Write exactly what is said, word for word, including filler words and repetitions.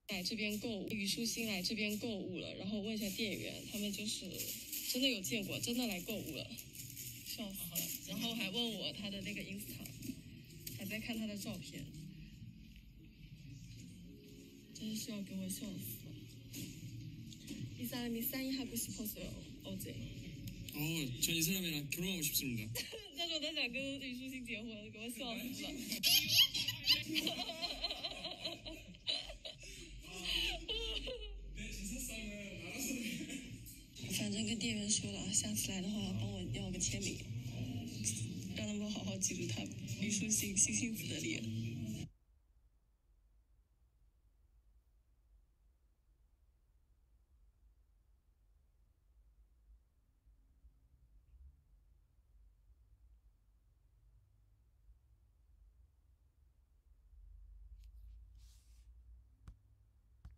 来这边购物，虞书欣来这边购物了，然后问一下店员，他们就是真的有见过，真的来购物了，笑死了。然后还问我他的那个 Insta， 还在看他的照片，真是要给我笑死了。이 사람이 사인하고 싶었어요 어제. 어, 전 이 사람이랑 결혼하고 싶습니다. 他说他想跟虞书欣结婚，给我笑死了。反正跟店员说了，下次来的话帮我要个签名，让他们好好记住他虞书欣星星子的脸。